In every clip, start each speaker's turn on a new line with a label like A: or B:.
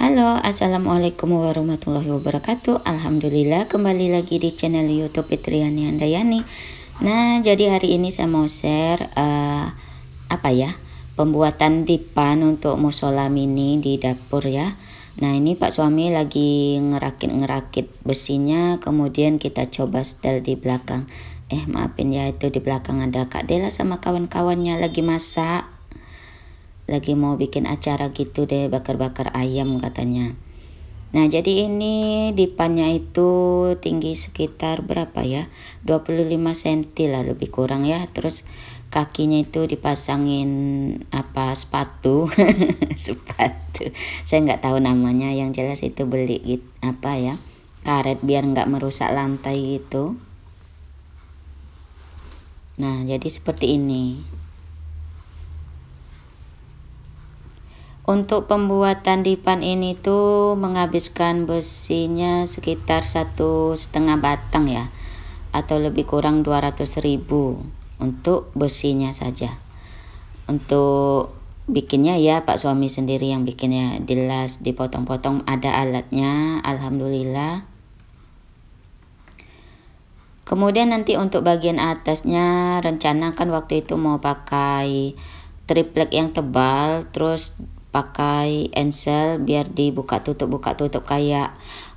A: Halo, assalamualaikum warahmatullahi wabarakatuh. Alhamdulillah kembali lagi di channel YouTube Fitriani Handayani. Nah, jadi hari ini saya mau share pembuatan dipan untuk musola mini di dapur ya. Nah, ini Pak suami lagi ngerakit besinya, kemudian kita coba setel di belakang. Maafin ya, itu di belakang ada Kak Dela sama kawan-kawannya lagi masak. Lagi mau bikin acara gitu deh, bakar-bakar ayam katanya. Nah, jadi ini dipannya itu tinggi sekitar berapa ya? 25 cm lah lebih kurang ya. Terus kakinya itu dipasangin sepatu. Sepatu. Saya nggak tahu namanya, yang jelas itu beli gitu, karet biar nggak merusak lantai gitu. Nah, jadi seperti ini. Untuk pembuatan dipan ini tuh menghabiskan besinya sekitar 1,5 batang ya, atau lebih kurang 200.000 untuk besinya saja. Untuk bikinnya ya Pak suami sendiri yang bikinnya, dilas, dipotong-potong, ada alatnya, alhamdulillah. Kemudian nanti untuk bagian atasnya rencana kan waktu itu mau pakai triplek yang tebal, terus pakai ensel biar dibuka tutup kayak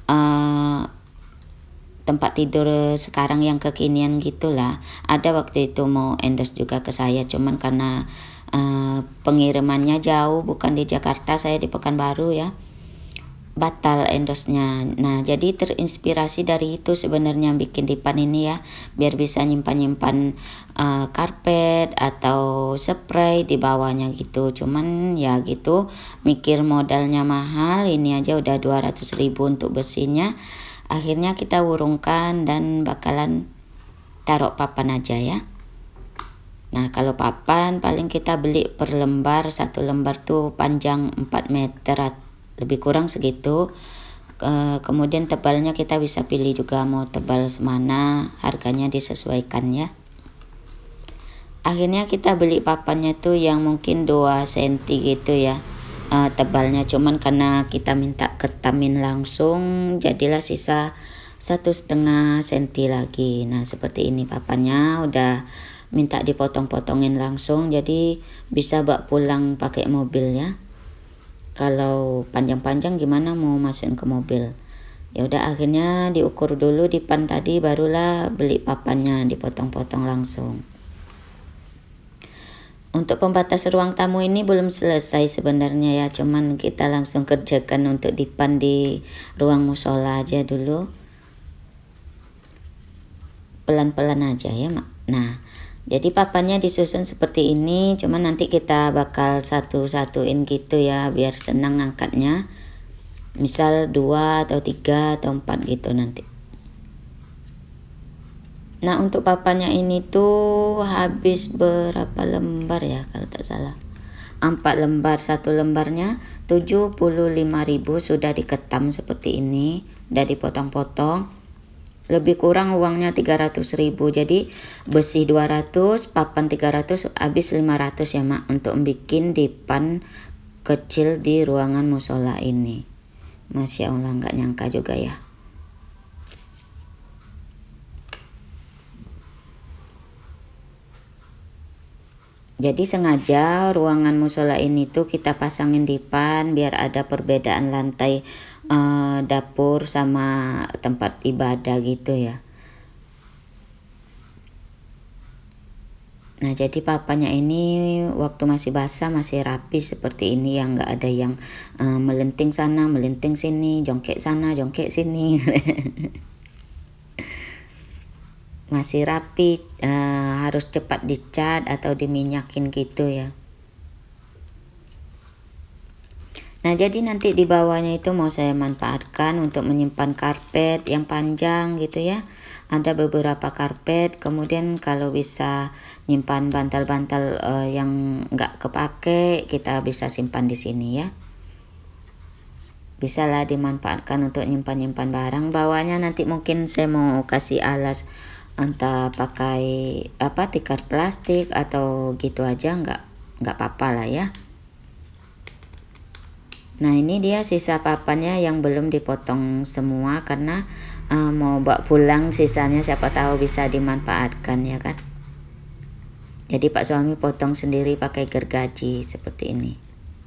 A: tempat tidur sekarang yang kekinian gitulah. Ada waktu itu mau endorse juga ke saya, cuman karena pengirimannya jauh, bukan di Jakarta, saya di Pekanbaru ya, batal endorse-nya. Nah, jadi terinspirasi dari itu sebenarnya bikin dipan ini ya, biar bisa nyimpan karpet atau spray di bawahnya gitu. Cuman ya gitu, mikir modalnya mahal, ini aja udah 200.000 untuk besinya. Akhirnya kita urungkan dan bakalan taruh papan aja ya. Nah, kalau papan paling kita beli per lembar, satu lembar tuh panjang 4 meter lebih kurang segitu. Kemudian tebalnya kita bisa pilih juga mau tebal semana, harganya disesuaikan ya. Akhirnya kita beli papannya tuh yang mungkin 2 cm gitu ya tebalnya, cuman karena kita minta ketamin langsung jadilah sisa 1,5 cm lagi. Nah, seperti ini papannya, udah minta dipotong-potongin langsung, jadi bisa bawa pulang pakai mobil ya. Kalau panjang-panjang gimana mau masukin ke mobil. Ya udah, akhirnya diukur dulu dipan tadi, barulah beli papannya dipotong-potong langsung. Untuk pembatas ruang tamu ini belum selesai sebenarnya ya, cuman kita langsung kerjakan untuk dipan di ruang musola aja dulu. Pelan-pelan aja ya, Mak. Nah, jadi papannya disusun seperti ini, cuman nanti kita bakal satu-satuin gitu ya, biar senang angkatnya. Misal 2 atau 3 atau 4 gitu nanti. Nah, untuk papannya ini tuh habis berapa lembar ya kalau tak salah. 4 lembar, satu lembarnya 75.000 sudah diketam seperti ini, udah dipotong-potong. Lebih kurang uangnya 300.000, jadi besi 200, papan 300, habis 500 ya Mak, untuk bikin dipan kecil di ruangan musola ini. Masya Allah, nggak nyangka juga ya. Jadi sengaja ruangan musola ini tuh kita pasangin dipan biar ada perbedaan lantai dapur sama tempat ibadah gitu ya. Nah, jadi papannya ini waktu masih basah masih rapi seperti ini ya, nggak ada yang melenting sana melenting sini, jongkek sana jongkek sini. Masih rapi, harus cepat dicat atau diminyakin gitu ya. Nah, jadi nanti di bawahnya itu mau saya manfaatkan untuk menyimpan karpet yang panjang gitu ya. Ada beberapa karpet, kemudian kalau bisa nyimpan bantal-bantal yang nggak kepake, kita bisa simpan di sini ya. Bisalah dimanfaatkan untuk nyimpan-nyimpan barang. Bawahnya nanti mungkin saya mau kasih alas, entah pakai tikar plastik atau gitu aja, nggak apa-apa lah ya. Nah ini dia sisa papannya yang belum dipotong semua karena mau bawa pulang, sisanya siapa tahu bisa dimanfaatkan ya kan. Jadi Pak suami potong sendiri pakai gergaji seperti ini.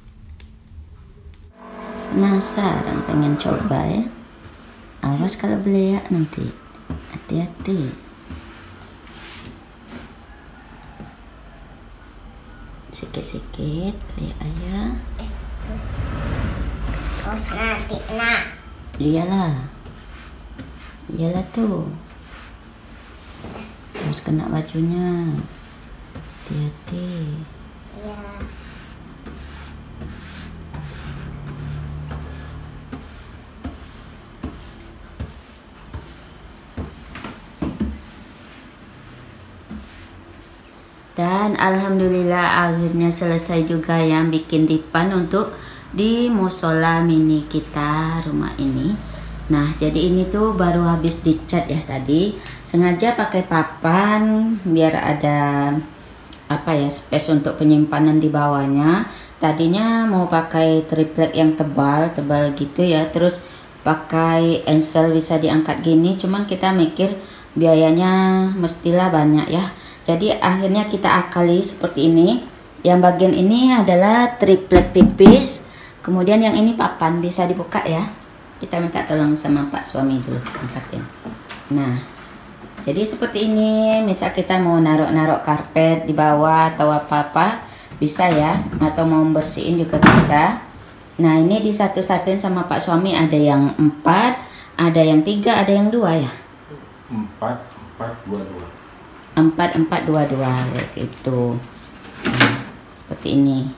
A: Penasaran pengen coba ya. Awas kalau beleak nanti, hati-hati. Sikit-sikit kayak ayah.
B: Oh nanti nak.
A: Iyalah tuh, harus kena bajunya, hati-hati.
B: Ya.
A: Dan alhamdulillah akhirnya selesai juga yang bikin dipan untuk di musola mini kita rumah ini. Nah jadi ini tuh baru habis dicat ya tadi, sengaja pakai papan biar ada space untuk penyimpanan di bawahnya. Tadinya mau pakai triplek yang tebal gitu ya, terus pakai engsel bisa diangkat gini, cuman kita mikir biayanya mestilah banyak ya. Jadi akhirnya kita akali seperti ini. Yang bagian ini adalah triplek tipis, kemudian yang ini papan bisa dibuka ya. Kita minta tolong sama Pak suami dulu angkatin. Nah jadi seperti ini, misal kita mau naruh karpet di bawah atau apa-apa bisa ya, atau mau bersihin juga bisa. Nah ini disatu-satuin sama Pak suami, ada yang 4, ada yang 3, ada yang 2 ya. 4, 4, 2, 2 kayak gitu. Nah, seperti ini.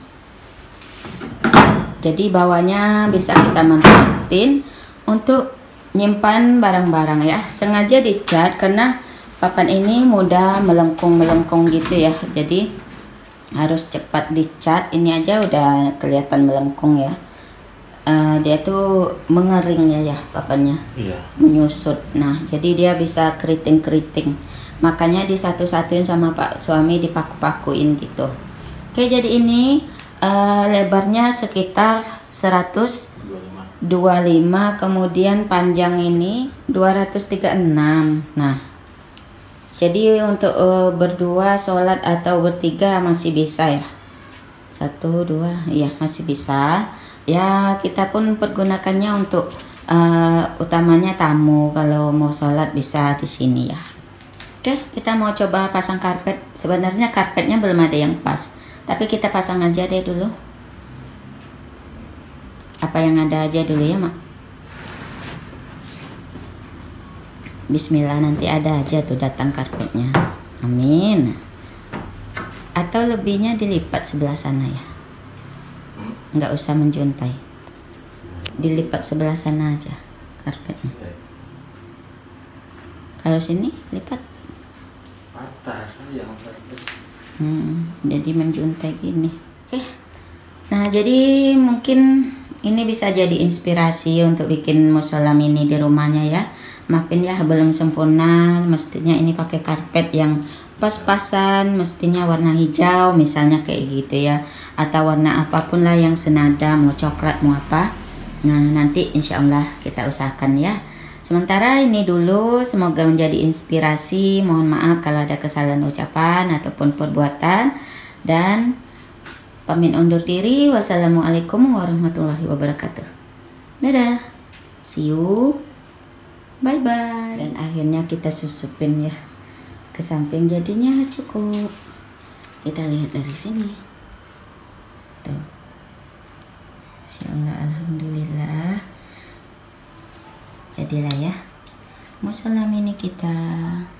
A: Jadi bawahnya bisa kita manfaatin untuk nyimpan barang-barang ya. Sengaja dicat karena papan ini mudah melengkung gitu ya. Jadi harus cepat dicat. Ini aja udah kelihatan melengkung ya. Dia tuh mengering ya papannya. Iya. Menyusut. Nah jadi dia bisa keriting-keriting. Makanya disatu-satuin sama Pak suami, dipaku-pakuin gitu. Oke jadi ini lebarnya sekitar 125, kemudian panjang ini 236. Nah jadi untuk berdua sholat atau bertiga masih bisa ya, 1, 2 ya masih bisa ya. Kita pun pergunakannya untuk utamanya tamu, kalau mau sholat bisa di sini ya. Oke, kita mau coba pasang karpet. Sebenarnya karpetnya belum ada yang pas, tapi kita pasang aja deh dulu. Apa yang ada aja dulu ya, Mak. Bismillah, nanti ada aja tuh datang karpetnya. Amin. Atau lebihnya dilipat sebelah sana ya. Nggak usah menjuntai. Dilipat sebelah sana aja karpetnya. Kalau sini lipat. Jadi menjuntai gini. Oke. Nah jadi mungkin ini bisa jadi inspirasi untuk bikin musola mini di rumahnya ya. Maafin ya belum sempurna, mestinya ini pakai karpet yang pas-pasan, mestinya warna hijau misalnya kayak gitu ya, atau warna apapun lah yang senada, mau coklat mau apa. Nah nanti insya Allah kita usahakan ya. Sementara ini dulu, semoga menjadi inspirasi. Mohon maaf kalau ada kesalahan ucapan ataupun perbuatan, dan pamit undur diri. Wassalamualaikum warahmatullahi wabarakatuh. Dadah, see you, bye bye. Dan akhirnya kita susupin ya ke samping, jadinya cukup. Kita lihat dari sini tuh. Insyaallah, alhamdulillah jadilah ya musola mini kita.